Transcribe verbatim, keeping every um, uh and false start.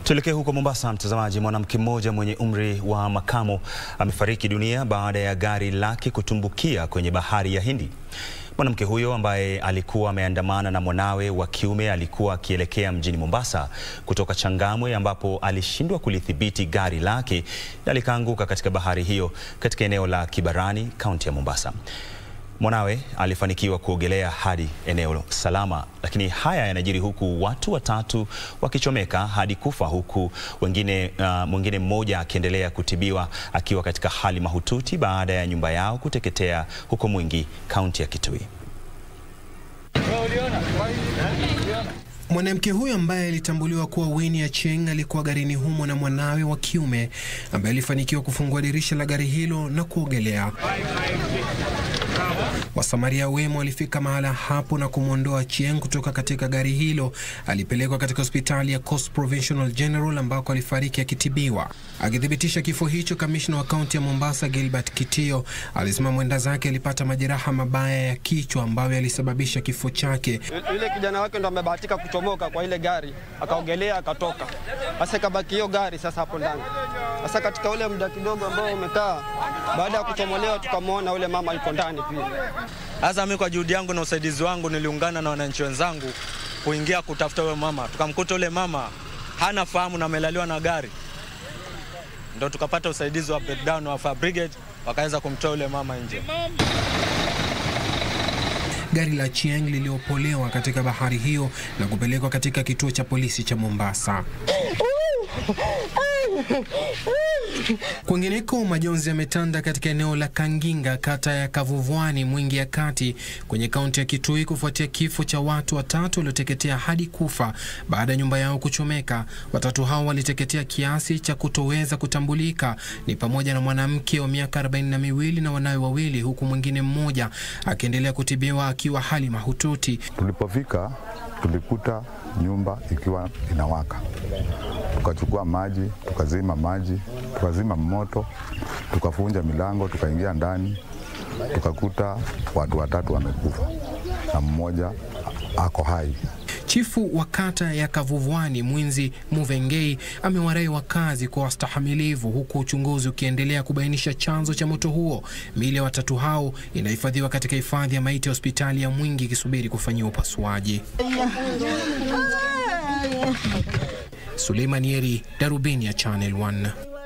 Tuelekee huko Mombasa, mtazamaji. Mwanamke mmoja mwenye umri wa makamo amefariki dunia baada ya gari lake kutumbukia kwenye bahari ya Hindi. Mwanamke huyo ambaye alikuwa ameandamana na mwanawe wa kiume alikuwa akielekea mjini Mombasa kutoka Changamwe, ambapo alishindwa kulithibiti gari lake na likaanguka katika bahari hiyo katika eneo la Kibarani, kaunti ya Mombasa. Mwanawe alifanikiwa kuogelea hadi eneo salama, lakini haya yanajiri huku watu watatu wakichomeka hadi kufa, huku wengine uh, mwingine mmoja akiendelea kutibiwa akiwa katika hali mahututi baada ya nyumba yao kuteketea huko Mwingi, kaunti ya Kitui. Mwanamke huyo ambaye alitambuliwa kuwa Winnie Acheng alikuwa garini humo na mwanawe wa kiume ambaye alifanikiwa kufungua dirisha la gari hilo na kuogelea. Wasamaria wema walifika mahala hapo na kumwondoa Acheng kutoka katika gari hilo. Alipelekwa katika hospitali ya Coast Provincial General ambako alifariki akitibiwa. Akithibitisha kifo hicho, kamishna wa kaunti ya Mombasa Gilbert Kitio alisema mwenda zake alipata majeraha mabaya ya kichwa ambayo yalisababisha kifo chake. Yule kijana wake ndo amebahatika kuchomoka kwa ile gari, akaogelea akatoka. Sasa kabaki hiyo gari sasa hapo ndani. Sasa katika ule muda kidogo ambao umekaa, baada ya kuchomolewa tukamwona ule mama yuko ndani pia. Sasa mimi kwa juhudi yangu na usaidizi wangu niliungana na wananchi wenzangu kuingia kutafuta yule mama. Tukamkuta yule mama hana fahamu na amelaliwa na gari. Ndio tukapata usaidizi wa breakdown wa fire brigade, wakaweza kumtoa yule mama nje. Gari la Acheng liliopolewa katika bahari hiyo na kupelekwa katika kituo cha polisi cha Mombasa. Kwingineko, majonzi yametanda katika eneo la Kanginga, kata ya Kavuvwani, Mwingi ya Kati, kwenye kaunti ya Kitui kufuatia kifo cha watu watatu walioteketea hadi kufa baada ya nyumba yao kuchomeka. Watatu hao waliteketea kiasi cha kutoweza kutambulika. Ni pamoja na mwanamke wa miaka arobaini na miwili na wanawe wawili, huku mwingine mmoja akiendelea kutibiwa akiwa hali mahututi. Tulipofika tulikuta nyumba ikiwa inawaka. Tukachukua maji, tukazima maji, tukazima moto, tukafunja milango, tukaingia ndani, tukakuta watu watatu wamekufa na mmoja ako hai. Chifu wa kata ya Kavuvwani Mwinzi Muvengei amewarai wakazi kwa wastahamilivu, huku uchunguzi ukiendelea kubainisha chanzo cha moto huo. Miili ya watatu hao inahifadhiwa katika hifadhi ya maiti ya hospitali ya Mwingi ikisubiri kufanyiwa upasuaji. Suleiman Yeri, Darubini ya Channel one.